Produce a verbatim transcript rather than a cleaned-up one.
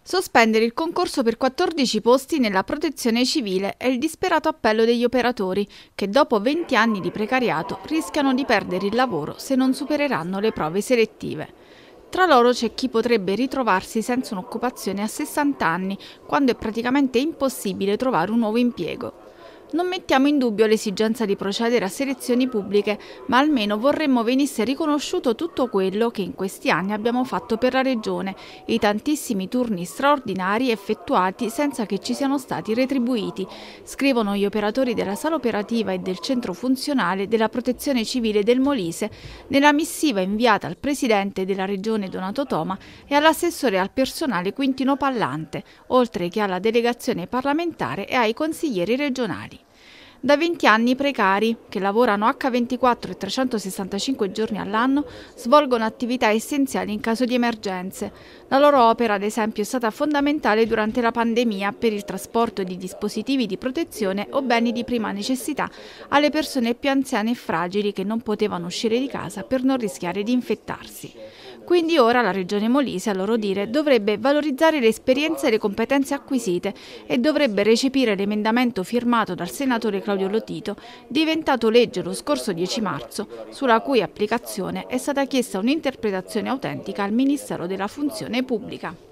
Sospendere il concorso per quattordici posti nella protezione civile è il disperato appello degli operatori che dopo venti anni di precariato rischiano di perdere il lavoro se non supereranno le prove selettive. Tra loro c'è chi potrebbe ritrovarsi senza un'occupazione a sessanta anni, quando è praticamente impossibile trovare un nuovo impiego. Non mettiamo in dubbio l'esigenza di procedere a selezioni pubbliche, ma almeno vorremmo venisse riconosciuto tutto quello che in questi anni abbiamo fatto per la Regione e i tantissimi turni straordinari effettuati senza che ci siano stati retribuiti, scrivono gli operatori della sala operativa e del centro funzionale della Protezione Civile del Molise nella missiva inviata al Presidente della Regione Donato Toma e all'assessore al personale Quintino Pallante, oltre che alla delegazione parlamentare e ai consiglieri regionali. Da venti anni i precari, che lavorano acca ventiquattro e trecentosessantacinque giorni all'anno, svolgono attività essenziali in caso di emergenze. La loro opera, ad esempio, è stata fondamentale durante la pandemia per il trasporto di dispositivi di protezione o beni di prima necessità alle persone più anziane e fragili che non potevano uscire di casa per non rischiare di infettarsi. Quindi ora la Regione Molise, a loro dire, dovrebbe valorizzare le esperienze e le competenze acquisite e dovrebbe recepire l'emendamento firmato dal senatore Claudio Lotito, diventato legge lo scorso dieci marzo, sulla cui applicazione è stata chiesta un'interpretazione autentica al Ministero della Funzione Pubblica.